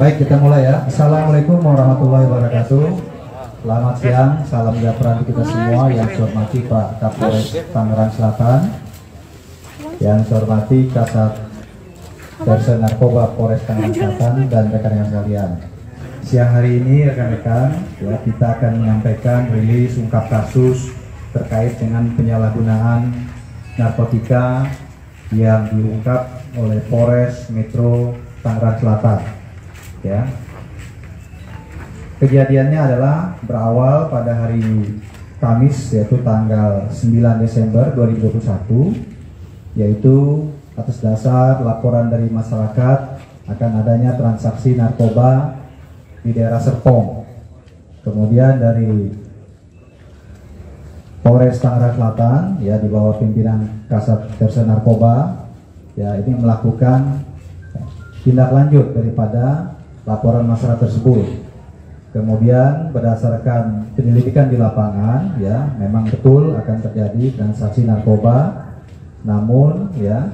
Baik, kita mulai ya. Assalamualaikum warahmatullahi wabarakatuh. Selamat siang, salam sejahtera untuk kita semua. Yang saya hormati Pak Kapolres Tangerang Selatan, yang saya hormati Kasat Reserse Narkoba Polres Tangerang Selatan, dan rekan-rekan sekalian. Siang hari ini rekan-rekan, ya, kita akan menyampaikan rilis ungkap kasus terkait dengan penyalahgunaan narkotika yang diungkap oleh Polres Metro Tangerang Selatan. Ya, kejadiannya adalah berawal pada hari Kamis, yaitu tanggal 9 Desember 2021, yaitu atas dasar laporan dari masyarakat akan adanya transaksi narkoba di daerah Serpong. Kemudian dari Polres Tangerang Selatan, ya, di bawah pimpinan Kasat Reserse Narkoba, ya, ini melakukan tindak lanjut daripada laporan masyarakat tersebut. Kemudian berdasarkan penyelidikan di lapangan, ya, memang betul akan terjadi transaksi narkoba, namun ya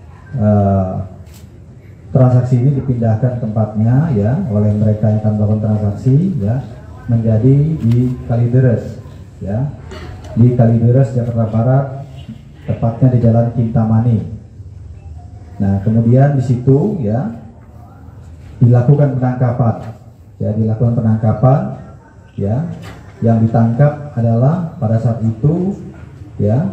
transaksi ini dipindahkan tempatnya, ya, oleh mereka yang akan melakukan transaksi, ya, menjadi di Kalideres, ya, di Kalideres Jakarta Barat, tepatnya di Jalan Kintamani. Nah, kemudian di situ, ya, dilakukan penangkapan, ya, ya, yang ditangkap adalah pada saat itu, ya,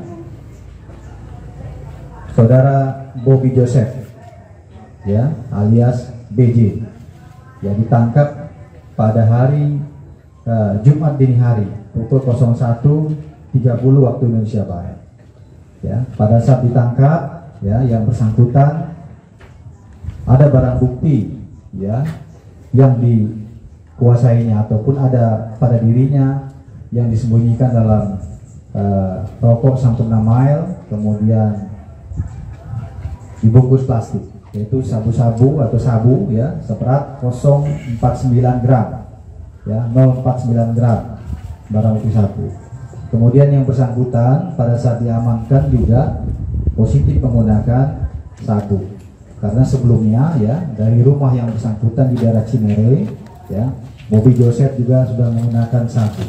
saudara Bobby Joseph, ya, alias BJ, yang ditangkap pada hari Jumat dini hari pukul 01.30 waktu Indonesia Barat. Ya, pada saat ditangkap, ya, yang bersangkutan ada barang bukti, ya, yang dikuasainya ataupun ada pada dirinya yang disembunyikan dalam rokok Sampurna Mile, kemudian dibungkus plastik, yaitu sabu-sabu atau sabu, ya, seberat 0,49 gram, ya, 0,49 gram barang bukti sabu. Kemudian yang bersangkutan pada saat diamankan juga positif menggunakan sabu. Karena sebelumnya, ya, dari rumah yang bersangkutan di daerah Cinere, ya, Bobby Joseph juga sudah menggunakan sabu.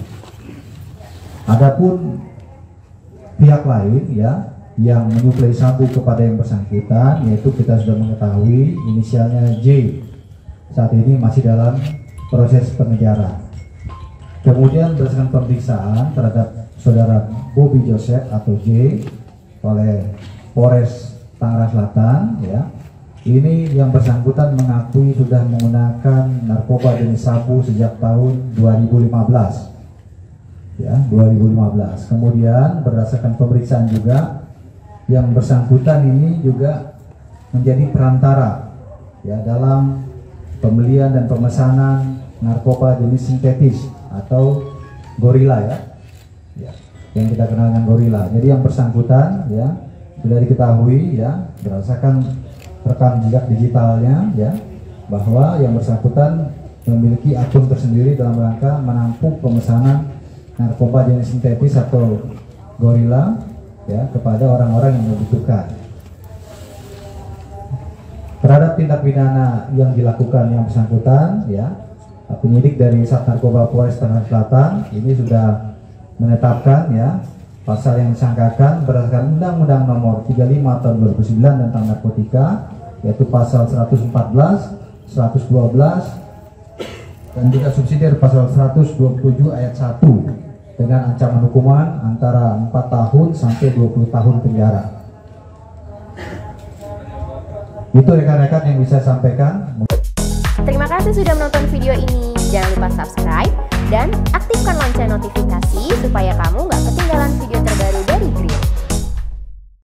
Adapun pihak lain, ya, yang menyuplai sabu kepada yang bersangkutan, yaitu kita sudah mengetahui inisialnya J, saat ini masih dalam proses pengejaran. Kemudian berdasarkan pemeriksaan terhadap saudara Bobby Joseph atau J oleh Polres Tangerang Selatan, ya, ini yang bersangkutan mengakui sudah menggunakan narkoba jenis sabu sejak tahun 2015, ya, 2015. Kemudian berdasarkan pemeriksaan juga yang bersangkutan ini juga menjadi perantara, ya, dalam pembelian dan pemesanan narkoba jenis sintetis atau gorila, ya, ya, yang kita kenal dengan gorila. Jadi yang bersangkutan, ya, sudah diketahui, ya, berdasarkan rekam jejak digitalnya, ya, bahwa yang bersangkutan memiliki akun tersendiri dalam rangka menampung pemesanan narkoba jenis sintetis atau gorila, ya, kepada orang-orang yang membutuhkan. Terhadap tindak pidana yang dilakukan yang bersangkutan, ya, penyidik dari Sat Narkoba Polres Tangerang Selatan ini sudah menetapkan, ya, pasal yang disangkakan berdasarkan Undang-Undang Nomor 35 Tahun 2009 tentang narkotika, yaitu pasal 114, 112, dan juga subsidiar pasal 127 ayat 1 dengan ancaman hukuman antara 4 tahun sampai 20 tahun penjara. Itu rekan-rekan yang bisa saya sampaikan. Terima kasih sudah menonton video ini. Jangan lupa subscribe dan aktifkan lonceng notifikasi supaya kamu nggak ketinggalan video terbaru